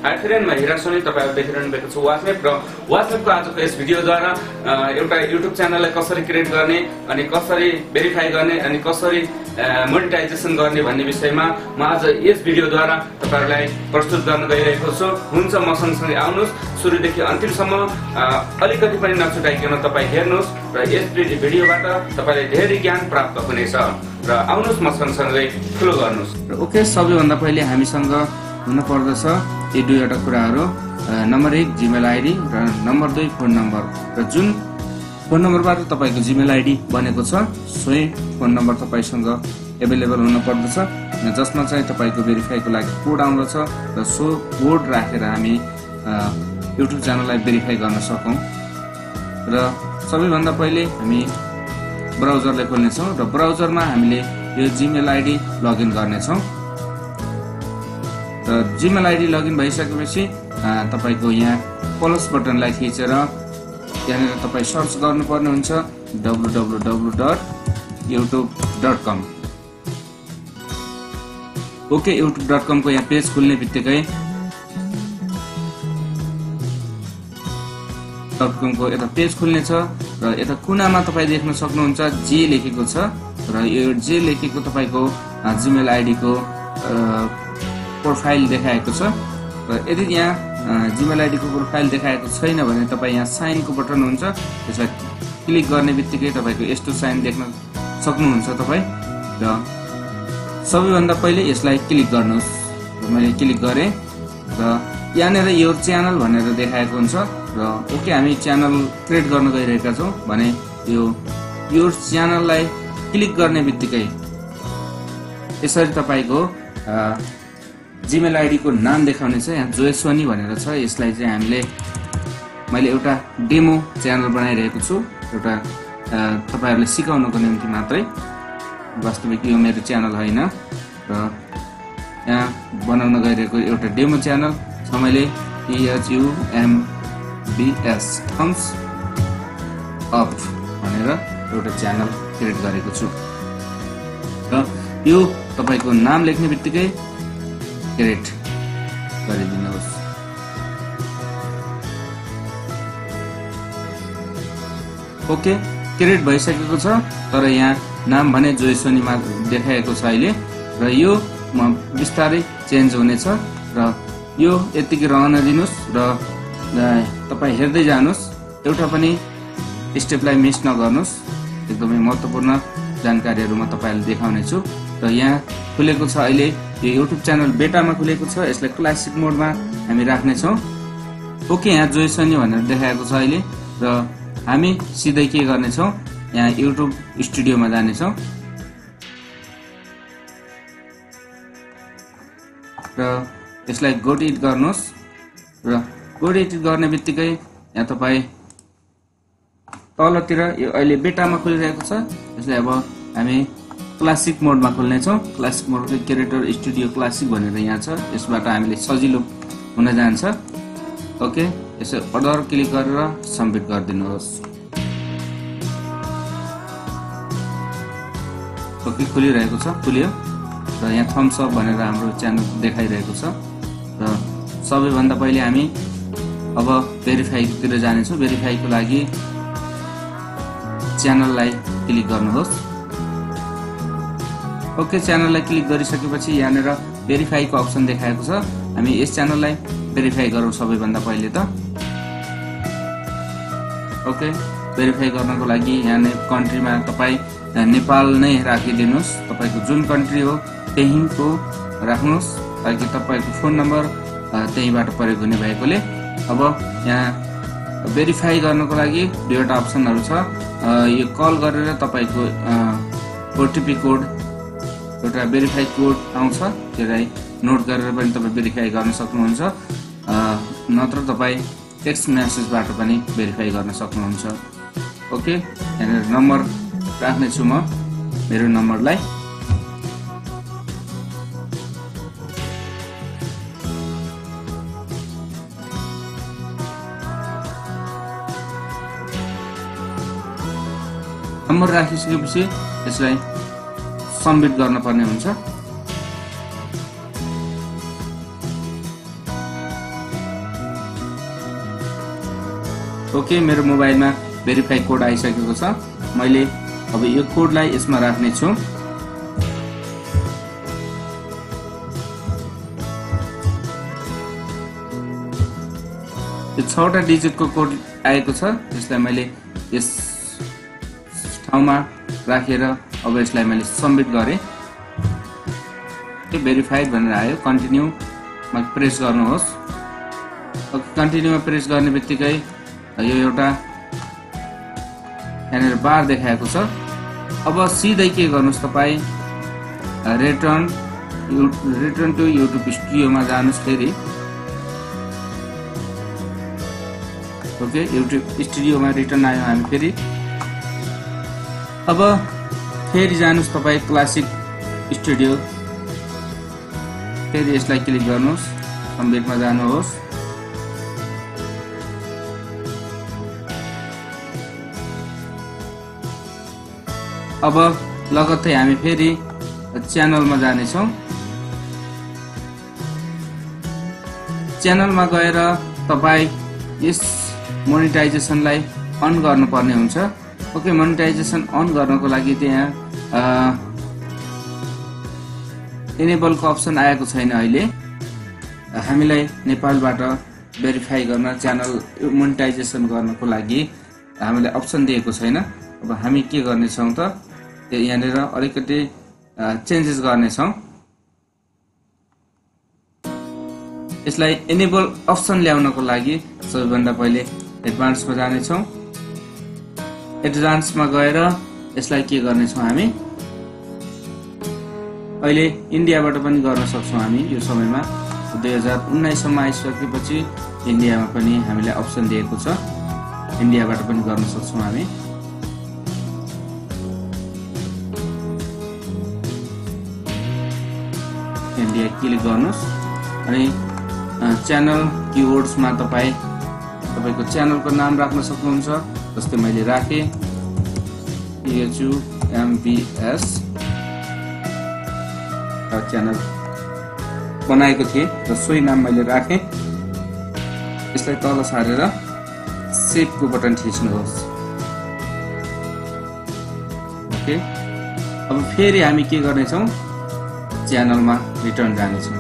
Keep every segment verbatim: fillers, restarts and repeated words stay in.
High फ्रेन्डमा हेरेर सुनि तपाईहरु देखिरहनु भएको छ वाट्सएप र वाट्सएपको आजको यस भिडियोद्वारा एउटा युट्युब च्यानललाई कसरी क्रिएट गर्ने अनि कसरी भेरिफाई गर्ने अनि कसरी मोनेटाइजेसन गर्ने भन्ने विषयमा म आज यस भिडियोद्वारा तपाईहरुलाई प्रस्तुत गर्न गइरहेको छु। हुन्छ म सँगसँगै आउनुस्, सुरुदेखि अन्तिमसम्म अलिकति पनि नछुटाइकन तपाई हेर्नुस् र यस भिडियोबाट तपाईलाई धेरै ज्ञान प्राप्त हुनेछ र आउनुस् म सँगसँगै फ्लो गर्नुस्। ओके, सबैभन्दा पहिले हामीसँग हुन पर्दछ यी दुईवटा कुराहरू, नम्बर एक जीमेल आइडी र नम्बर दुई फोन नम्बर। र जुन फोन नम्बरबाट तपाईको जीमेल आइडी बनेको छ सोही फोन नम्बर तपाईसँग एभाइलेबल हुन पर्दछ, जसमा चाहिँ तपाईको भेरिफाईको लागि कोड आउँदछ र सो कोड राखेर हामी युट्युब च्यानललाई भेरिफाई गर्न सकौं। र सबैभन्दा पहिले हामी ब्राउजरलाई खोल्नेछौँ र ब्राउजरमा हामीले यो जीमेल आइडी लगइन गर्नेछौँ। र जीमेल आइडी लगइन भइसकेपछि तपाईको यहाँ प्लस बटनलाई थिचेर यहाँनिर तपाई सर्च गर्नुपर्ने हुन्छ W W W dot YouTube dot com. Okay, YouTube dot com को यहाँ पेज खुल्ने बित्तिकै डट कम को यता पेज खुल्ने छ र यता कुनामा तपाई देख्न सक्नुहुन्छ जे लेखेको छ र यो जे लेखेको तपाईको जीमेल आइडी को प्रोफाइल देखाएको छ। र यदि यहाँ जीमेल आइडी को प्रोफाइल देखाएको छैन भने तपाई यहाँ साइन को बटन हुन्छ, त्यसलाई क्लिक गर्ने बित्तिकै तपाईको यस्तो साइन देख्न सक्नुहुन्छ तपाई। र सबैभन्दा पहिले यसलाई क्लिक गर्नुस्। मैले क्लिक गरे र यहाँनिर यो च्यानल भनेर देखाएको हुन्छ र ओके, हामी च्यानल क्रिएट गर्न गइरहेका छौं भने यो यो च्यानललाई क्लिक गर्ने बित्तिकै यसरी तपाईको जीमेल आइडी को नाम देखाउने छ। यहाँ जोयसोनी भनेर छ, यसलाई चाहिँ हामीले मैले एउटा डेमो च्यानल बनाइरहेको छु, एउटा तपाईहरुले सिकाउनको निम्ति मात्रै, वास्तविक यो मेरो च्यानल होइन। र यहाँ बनाउन गइरहेको एउटा डेमो च्यानल छ, मैले टिएचयुएमबीएस थम्स अप भनेर एउटा च्यानल क्रिएट गरेको छु। र यो तपाईको नाम लेख्ने बित्तिकै क्रिएट गरिदिनुहोस्। ओके, क्रिएट भइसकेको छ, तर यहाँ नाम भने जोयसोनीमा देखाएको छ अहिले। र यो म बिस्तारै चेन्ज हुनेछ र यो यतिकै रहन दिनुस् र तपाई हेर्दै जानुस्, एउटा पनि स्टेपलाई मिस नगर्नुस्। एकदमै महत्त्वपूर्ण जानकारीहरू म तपाईहरुलाई देखाउने छु। र यहाँ खुलेको छ अहिले यो युट्युब च्यानल बेटामा खुलेको छ, यसलाई क्लासिक मोडमा हामी राख्ने छौं। ओके, यहाँ जोयसोनी भनेर देखाएको छ अहिले र हामी सिधै के गर्ने छौं, यहाँ युट्युब स्टुडियोमा जाने छौं र यसलाई गो एडिट गर्नुस्। र गो एडिट गर्ने बित्तिकै यहाँ तपाई तलतिर यो अहिले बेटामा खुलिरहेको छ, यसलाई अब हामी क्लासिक मोडमा खोल्ने छौं। Classic mode creator studio classic भनेर यहाँ छ, यसबाट हामीले सजिलो हुन जान्छ। ओके, यसो अर्डर क्लिक गरेर सबमिट गरिदिनुहोस्। ओके, खुलिरहेको छ, खुल्यो र यहाँ थम्स अप भनेर हाम्रो च्यानल देखाइरहेको छ। र सबैभन्दा पहिले हामी अब भेरिफाईतिर जानेछौँ। भेरिफाईको लागि च्यानललाई क्लिक गर्नुहोस्। ओके, च्यानललाई क्लिक गरिसकेपछि यहाँनिर भेरिफाईको अप्सन देखाएको छ। हामी यस च्यानललाई भेरिफाई गरौँ सबैभन्दा पहिले त। ओके, भेरिफाई गर्नको लागि यहाँ कन्ट्रीमा तपाई नेपाल नै राखिदिनुस्, तपाईको जुन कन्ट्री हो त्यहीको राख्नुस्, ताकि तपाईको फोन नम्बर त्यहीबाट प्रयोग हुने भएकोले। अब यहाँ भेरिफाई गर्नको लागि दुईवटा अप्सनहरू छ, यो कल गरेर तपाईको ओटिपी कोड एउटा भेरिफाई कोड आउँछ, त्यसलाई नोट गरेर पनि तपाई भेरिफाई गर्न सक्नुहुन्छ, नत्र तपाई टेक्स्ट मेसेजबाट पनि भेरिफाई गर्न सक्नुहुन्छ। ओके, यहाँ नम्बर राख्ने छु म मेरो नम्बरलाई। नम्बर राखिसकेपछि यसलाई सबमिट गर्न पर्ने हुन्छ। ओके, मेरो मोबाइलमा भेरिफाई कोड आइसकेको छ। मैले अब यो कोडलाई यसमा राख्ने छु। यो छवटा डिजिटको कोड आएको छ, यसलाई मैले यस ठाउँमा राखेर अब यसलाई मैले सबमिट गरेँ। भेरिफाइड भनेर आयो। कन्टिन्यूमा प्रेस गर्नुहोस्। कन्टिन्यूमा प्रेस गर्ने बित्तिकै यो एउटा यहाँनिर बार देखाएको छ। अब सिधै के गर्नुहोस्, तपाईँ रिटर्न रिटर्न टु युट्युब स्टुडियोमा जानुहोस्। फेरि ओके, युट्युब स्टुडियोमा रिटर्न आयो हामी फेरि। अब फेरि जानुहोस् तपाईँ क्लासिक स्टुडियो, फेरि यसलाई क्लिक गर्नुहोस्, सबमिटमा जानुहोस्। अब लगत्तै हामी फेरि च्यानलमा जानेछौँ। च्यानलमा गएर तपाईँ यस मोनेटाइजेसनलाई अन गर्नुपर्ने हुन्छ। ओके, मोनेटाइजेसन अन गर्नको लागि त्यहाँ इनेबलको अप्सन आएको छैन अहिले। हामीलाई नेपालबाट भेरिफाई गर्न, च्यानल मोनेटाइजेसन गर्नको लागि हामीलाई अप्सन दिएको छैन। अब हामी के गर्नेछौँ त, यहाँनिर अलिकति चेन्जेस गर्नेछौँ। यसलाई इनेबल अप्सन ल्याउनको लागि सबैभन्दा पहिले एडभान्समा जानेछौँ। एडभान्समा गएर यसलाई के गर्नेछौँ, हामी अहिले इन्डियाबाट पनि गर्न सक्छौँ। हामी यो समयमा दुई हजार उन्नाइससम्म आइसकेपछि इन्डियामा पनि हामीलाई अप्सन दिएको छ, इन्डियाबाट पनि गर्न सक्छौँ हामी। इन्डिया क्लिक गर्नुहोस् अनि च्यानल किवर्ड्समा तपाईँ तपाईँको च्यानलको नाम राख्न सक्नुहुन्छ। जस्तै मैले राखेँ पिएचयुएमबिएस च्यानल बनाएको थिएँ र सोही नाम मैले राखेँ। यसलाई तल सारेर सेभको बटन थिच्नुहोस्। ओके, अब फेरि हामी के गर्नेछौँ, च्यानलमा रिटर्न जानेछौँ।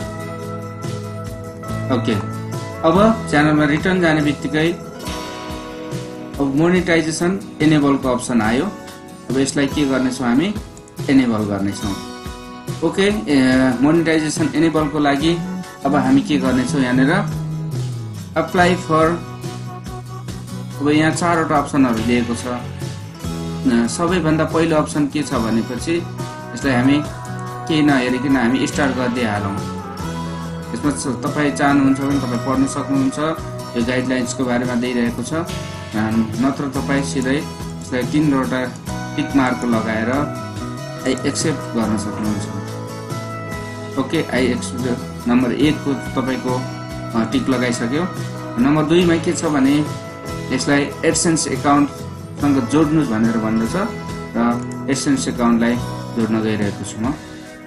ओके, अब च्यानलमा रिटर्न जाने बित्तिकै अब मोनेटाइजेसन इनेबलको अप्सन आयो। अब यसलाई के गर्नेछौँ, हामी इनेबल गर्नेछौँ। ओके, मोनेटाइजेसन इनेबलको लागि अब हामी के गर्नेछौँ, यहाँनिर अप्लाई फर, अब यहाँ चारवटा अप्सनहरू दिएको छ। सबैभन्दा पहिलो अप्सन के छ भनेपछि यसलाई हामी केही नहेरिकन हामी स्टार्ट गरिदिइहालौँ। यसमा तपाईँ चाहनुहुन्छ भने तपाईँ पढ्न सक्नुहुन्छ, यो गाइडलाइन्सको बारेमा दिइरहेको छ। नत्र तपाईँ सिधै यसलाई तिनवटा टिक मार्क लगाएर आई एक्सेप्ट गर्न सक्नुहुन्छ। ओके, आई एक्सेप्ट नम्बर एकको तपाईँको टिक लगाइसक्यो। नम्बर दुईमा के छ भने यसलाई एडसेन्स एकाउन्टसँग जोड्नुहोस् भनेर भन्दछ र एडसेन्स एकाउन्टलाई जोड्न गइरहेको छु म।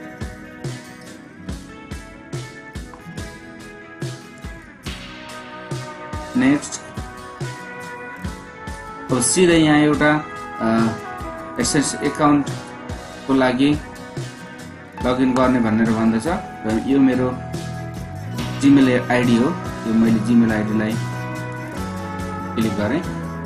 नेक्स्ट, अब सिधै यहाँ एउटा एडसेन्स एकाउन्टको लागि लगइन गर्ने भनेर भन्दछ र यो मेरो जिमेल आइडी हो। यो मैले जिमेल आइडीलाई क्लिक गरेँ।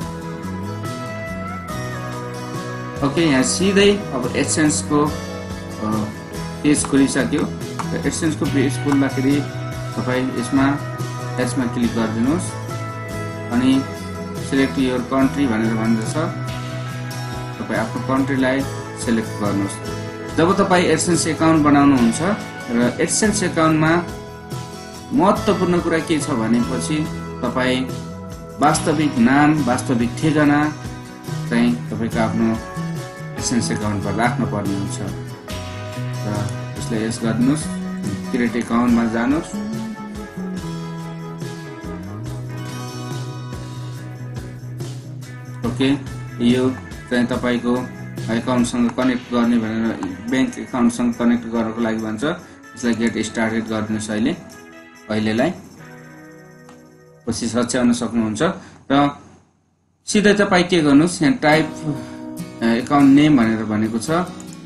ओके, यहाँ सिधै अब एडसेन्सको पेज खोलिसक्यो र एडसेन्सको पेज खोल्दाखेरि तपाईँ यसमा यसमा क्लिक गरिदिनुहोस् अनि सिलेक्ट योर कन्ट्री भनेर भन्दछ। तपाईँ आफ्नो कन्ट्रीलाई सिलेक्ट गर्नुहोस्। जब तपाईँ एडसेन्स एकाउन्ट बनाउनुहुन्छ र एडसेन्स एकाउन्टमा महत्त्वपूर्ण कुरा के छ भनेपछि तपाईँ वास्तविक नाम, वास्तविक ठेगाना चाहिँ तपाईँको आफ्नो एडसेन्स एकाउन्टमा राख्नुपर्ने हुन्छ र यसलाई यस गर्नुहोस्। क्रिएट एकाउन्टमा जानुहोस्। ओके, यो चाहिँ तपाईँको एकाउन्टसँग कनेक्ट गर्ने भनेर ब्याङ्क एकाउन्टसँग कनेक्ट गर्नको लागि भन्छ। यसलाई गेट स्टार्टेड गरिदिनुहोस् अहिले अहिलेलाई, पछि सच्याउन सक्नुहुन्छ। र सिधै तपाईँ के गर्नुहोस्, यहाँ टाइप एकाउन्ट नेम भनेर भनेको छ,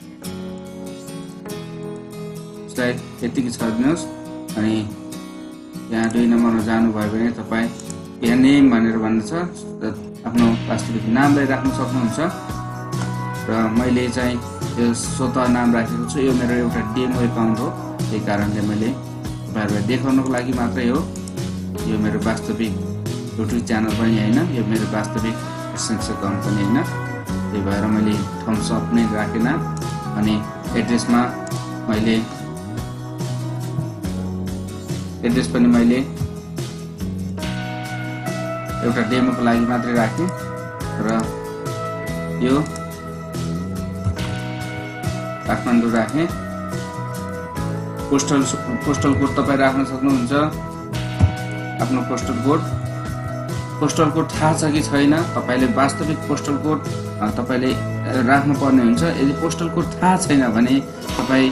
यतिकै छरिदिनुहोस्। अनि यहाँ दुई नम्बरमा जानुभयो भने तपाईँ यहाँ नेम भनेर भन्नु छ, आफ्नो वास्तविक नामलाई राख्न सक्नुहुन्छ। र मैले चाहिँ यो स्वतः नाम राखेको छु, यो मेरो एउटा डेमो एकाउन्ट हो, त्यही कारणले मैले तपाईँहरूलाई देखाउनको लागि मात्रै हो। यो मेरो वास्तविक युट्युब च्यानल पनि होइन, यो मेरो वास्तविक एसेन्स एकाउन्ट पनि होइन, त्यही भएर मैले थम्स अप नै राखेन। अनि एड्रेसमा मैले एड्रेस पनि मैले एउटा डेमोको लागि मात्रै राखेँ। र यो काठमाडौँ राखेँ। पोस्टल पोस्टल कोड तपाईँ राख्न सक्नुहुन्छ, आफ्नो पोस्टल कोड। पोस्टल कोड थाहा छ कि छैन, तपाईँले वास्तविक पोस्टल कोड तपाईँले राख्नुपर्ने हुन्छ। यदि पोस्टल कोड थाहा छैन भने तपाईँ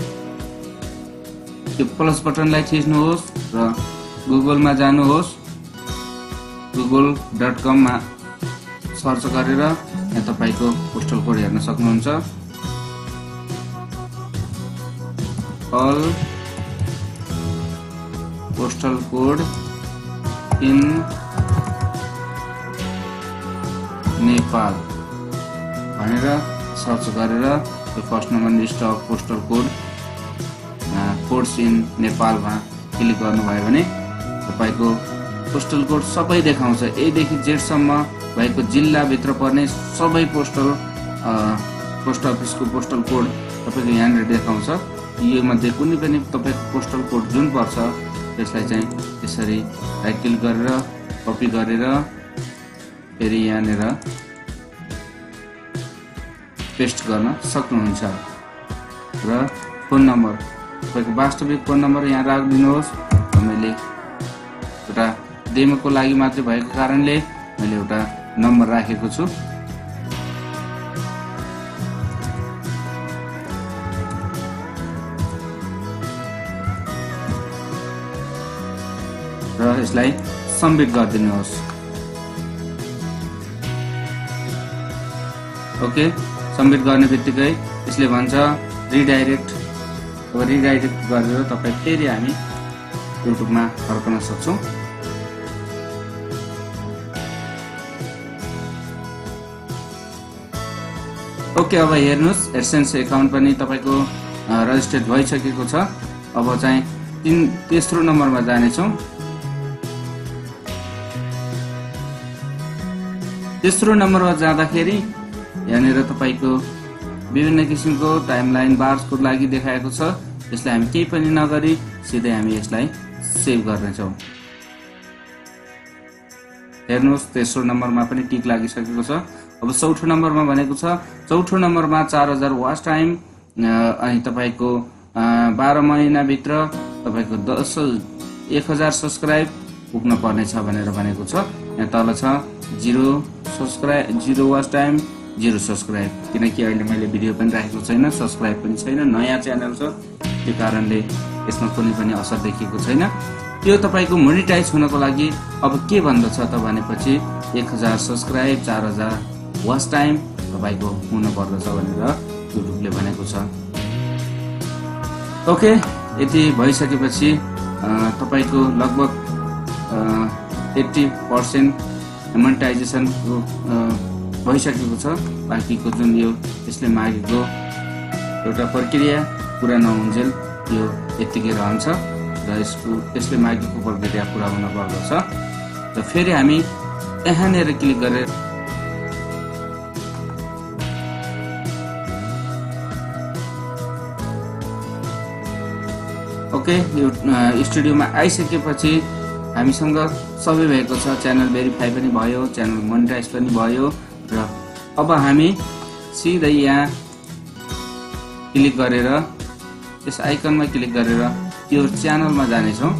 त्यो प्लस बटनलाई थिच्नुहोस् र गुगलमा जानुहोस्, गुगल डट कममा सर्च गरेर यहाँ तपाईँको पोस्टल कोड हेर्न सक्नुहुन्छ। All postal code in Nepal भनेर सर्च गरेर त्यो first number list of postal code codes in नेपालमा क्लिक गर्नुभयो भने तपाईँको पोस्टल कोड सबै देखाउँछ। एदेखि जेडसम्म भएको जिल्लाभित्र पर्ने सबै पोस्टल पोस्ट अफिसको पोस्टल कोड तपाईँको यहाँनिर देखाउँछ। यो मध्ये कुनै पनि तपाईँको पोस्टल कोड जुन पर्छ त्यसलाई चाहिँ यसरी राइट क्लिक गरेर कपी गरेर फेरि यहाँनिर पेस्ट गर्न सक्नुहुन्छ। र फोन नम्बर, तपाईँको वास्तविक फोन नम्बर यहाँ राखिदिनुहोस्। मैले एउटा डेमोको लागि मात्रै भएको कारणले मैले एउटा नम्बर राखेको छु। र यसलाई सबमिट गरिदिनुहोस्। ओके, सबमिट गर्ने बित्तिकै यसले भन्छ रिडाइरेक्ट। अब रिडाइरेक्ट गरेर तपाईँ फेरि हामी युट्युबमा फर्कन सक्छौँ। ओके, अब हेर्नुहोस् एडसेन्स एकाउन्ट पनि तपाईँको रजिस्टर्ड भइसकेको छ। अब चाहिँ तीन तेस्रो नम्बरमा जानेछौँ। तेस्रो नम्बरमा जाँदाखेरि यहाँनिर तपाईँको विभिन्न किसिमको टाइमलाइन बार्सको लागि देखाएको छ। यसलाई हामी केही पनि नगरी सिधै हामी यसलाई सेभ गर्नेछौँ। हेर्नुहोस् तेस्रो नम्बरमा पनि टिक लागिसकेको छ। अब चौथो नम्बरमा भनेको छ, चौथो नम्बरमा चार हजार वाच टाइम अनि तपाईँको बाह्र महिनाभित्र तपाईँको दस एक हजार सब्सक्राइब पुग्न पर्नेछ भनेर भनेको छ। यहाँ तल छ zero subscribe zero watch time zero subscribe, किनकि अहिले मैले भिडियो पनि राखेको छैन, सब्सक्राइब पनि छैन, नयाँ च्यानल छ, त्यो कारणले यसमा कुनै पनि असर देखिएको छैन। त्यो तपाईँको मोनिटाइज हुनको लागि अब के भन्दछ त भनेपछि एक हजार सब्सक्राइब चार हजार वाच टाइम तपाईँको हुन पर्दछ भनेर युट्युबले भनेको छ। ओके, यति भइसकेपछि तपाईँको लगभग एट्टी पर्सेन्ट मोनिटाइजेसनको भइसकेको छ। बाँकीको जुन यो यसले मागेको एउटा प्रक्रिया पुरा नहुन्जेल यो यत्तिकै रहन्छ र यसको यसले मागेको प्रक्रिया पुरा हुन पर्दछ। र फेरि हामी यहाँनिर क्लिक गरेर ओके, यो स्टुडियोमा आइसकेपछि हामीसँग सबै भएको छ। च्यानल भेरिफाई पनि भयो, च्यानल मोनिटाइज पनि भयो। र अब हामी सिधै यहाँ क्लिक गरेर यस आइकनमा क्लिक गरेर यो च्यानलमा जानेछौँ।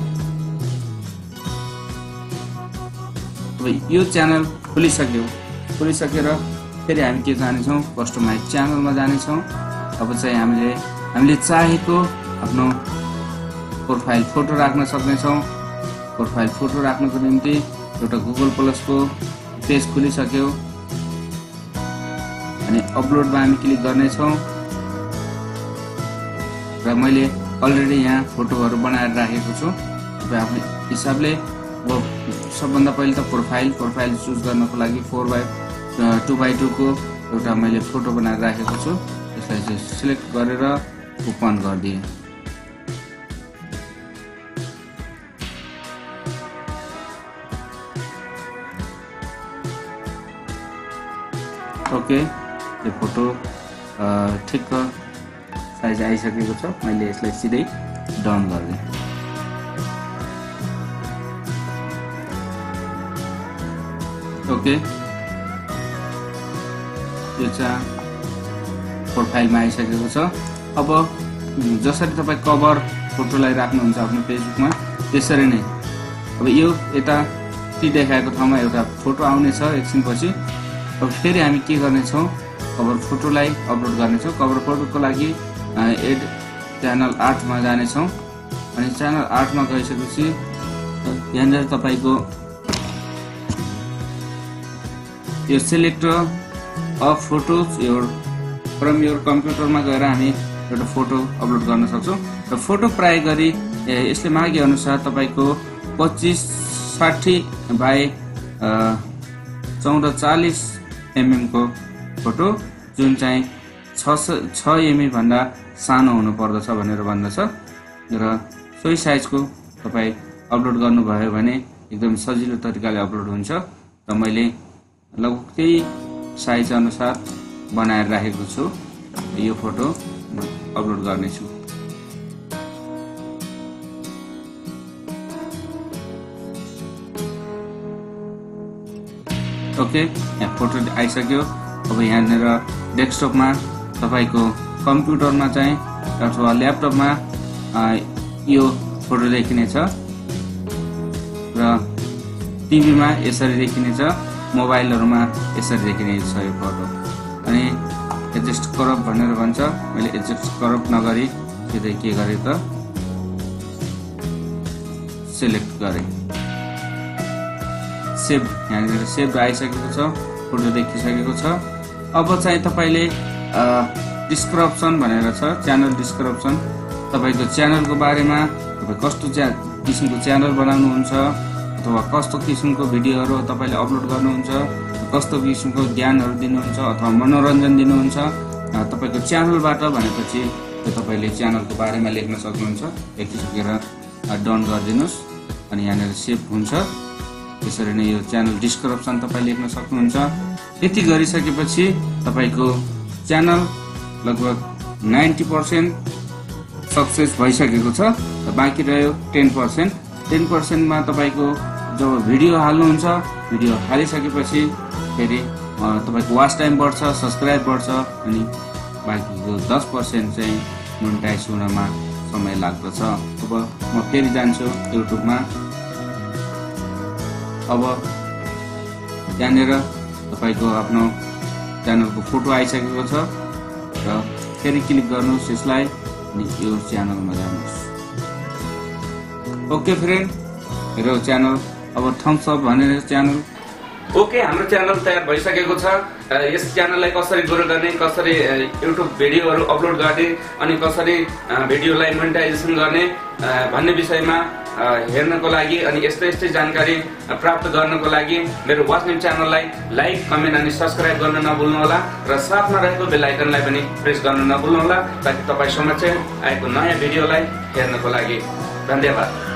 अब यो च्यानल खुलिसक्यो, खुलिसकेर फेरि हामी के जानेछौँ, कस्टमाइज च्यानलमा जानेछौँ। अब चाहिँ हामीले हामीले चाहेको आफ्नो प्रोफाइल फोटो राख्न सक्नेछौँ। प्रोफाइल फोटो राख्नको निम्ति एउटा गुगल प्लसको पेज खुलिसक्यो अनि अपलोडमा हामी क्लिक गर्नेछौँ र मैले अलरेडी यहाँ फोटोहरू बनाएर राखेको छु। तपाईँ आफ्नो हिसाबले अब सबभन्दा पहिले त प्रोफाइल प्रोफाइल चुज गर्नको लागि four by two by two को एउटा मैले फोटो बनाएर राखेको छु। यसलाई चाहिँ सिलेक्ट गरेर ओपन गरिदिएँ। ओके, यो फोटो ठिक्क साइज आइसकेको छ। मैले यसलाई सिधै डन गरिदिएँ। ओके, यो चाहिँ प्रोफाइलमा आइसकेको छ। अब जसरी तपाईँ कभर फोटोलाई राख्नुहुन्छ आफ्नो फेसबुकमा त्यसरी नै अब यो यता टी देखाएको ठाउँमा एउटा फोटो आउनेछ एकछिनपछि। अब फेरि हामी के गर्नेछौँ, कभर फोटोलाई अपलोड गर्नेछौँ। कभर फोटोको लागि एड च्यानल आठमा जानेछौँ अनि च्यानल आठमा गइसकेपछि यहाँनिर तपाईँको यो select of photos your from your कम्प्युटरमा गएर हामी एउटा फोटो अपलोड गर्न सक्छौँ। र फोटो प्राय गरी यसले मागे अनुसार तपाईँको पच्चिस साठी बाई चौध चालिस एमएम को फोटो जुन चाहिँ छ छ एमबी भन्दा सानो हुनु पर्दछ भनेर भन्दछ र सोही साइजको तपाईँ अपलोड गर्नुभयो भने एकदम सजिलो तरिकाले अपलोड हुन्छ। र मैले लगभग त्यही साइज अनुसार बनाएर राखेको छु। यो फोटो अपलोड गर्नेछु। ओके, यहाँ फोटो आइसक्यो। अब यहाँनिर डेस्कटपमा तपाईको कम्प्युटरमा चाहिँ अथवा ल्यापटपमा यो फोटो देखिनेछ र टिभीमा यसरी देखिनेछ, मोबाइलहरुमा यसरी देखिनेछ यो फोटो। अनि एडजस्ट करप भनेर भन्छ। मैले एडजस्ट करप नगरी सिधै के गरे त सिलेक्ट गरे। सेभ, यहाँनिर सेभ आइसकेको छ, फोटो देखिसकेको छ। अब चाहिँ तपाईले डिस्क्रिप्सन भनेर छ, च्यानल डिस्क्रिप्सन। तपाईको च्यानलको बारेमा तपाई कस्तो किसिमको च्यानल बनाउनुहुन्छ अथवा कस्तो किसिमको भिडियोहरु तपाईले अपलोड गर्नुहुन्छ, कस्तो किसिमको ज्ञानहरु दिनुहुन्छ अथवा मनोरञ्जन दिनुहुन्छ तपाईको च्यानलबाट भनेपछि तपाईले च्यानलको बारेमा लेख्न सक्नुहुन्छ। एकैचोटि डन गरिदिनुस् अनि यहाँनिर सेभ हुन्छ। त्यसरी नै यो च्यानल डिस्क्रिप्सन तपाई लेख्न सक्नुहुन्छ। यति गरिसकेपछि तपाईको च्यानल लगभग नब्बे पर्सेंट सक्सेस भइसकेको छ। बाँकी रह्यो दस पर्सेंट। दस पर्सेंट मा तपाईको जब भिडियो हाल्नुहुन्छ, भिडियो हालिसकेपछि फेरि तपाईको वाच टाइम बढ्छ, सब्स्क्राइब बढ्छ अनि बाँकीको दस पर्सेंट चाहिँ मोनेटाइज हुनमा समय लाग्दछ। अब म फेरि जान्छु युट्युबमा। अब यहाँनिर तपाईको आफ्नो च्यानलको फोटो आइसकेको छ र फेरि क्लिक गर्नुस् यसलाई अनि यो च्यानलमा जानुस्। ओके फ्रेन्ड, मेरो च्यानल अब थम्स अप भनेर च्यानल ओके हाम्रो च्यानल तयार भइसकेको छ। यस च्यानललाई कसरी ग्रो गर्ने, कसरी युट्युब भिडियोहरु अपलोड गर्ने अनि कसरी भिडियोलाई मोनेटाइजेसन गर्ने भन्ने विषयमा हेर्नको लागि अनि यस्तै यस्तै जानकारी प्राप्त गर्नको लागि मेरो वाचनिम च्यानललाई लाइक, कमेन्ट अनि सब्स्क्राइब गर्न नभुल्नु होला र साथमा रहेको बेल आइकनलाई पनि प्रेस गर्न नभुल्नु होला ताकि तपाई समक्ष आएको नयाँ भिडियोलाई हेर्नको लागि। धन्यवाद।